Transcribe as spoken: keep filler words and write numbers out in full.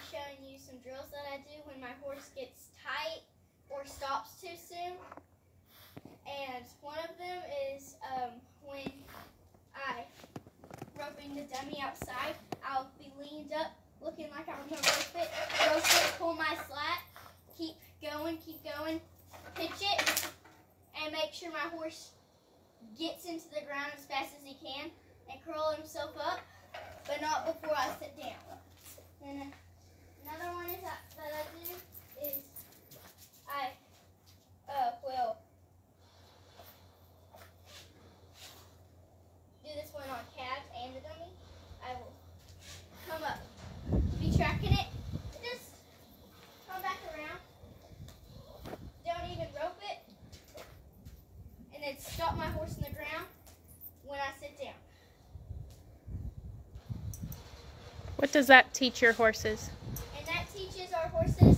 showing you some drills that I do when my horse gets tight or stops too soon. And one of them is um, when I roping the dummy outside, I'll be leaned up looking like I'm going to rope it, rope it, pull my slat, keep going, keep going, pitch it, and make sure my horse gets into the ground as fast as he can and curl himself up, but not before I sit down. And another one is that, that I do is I uh, will do this one on calves and the dummy. I will come up, be tracking it, just come back around, don't even rope it, and then stop my horse in the ground when I sit down. What does that teach your horses? And that teaches our horses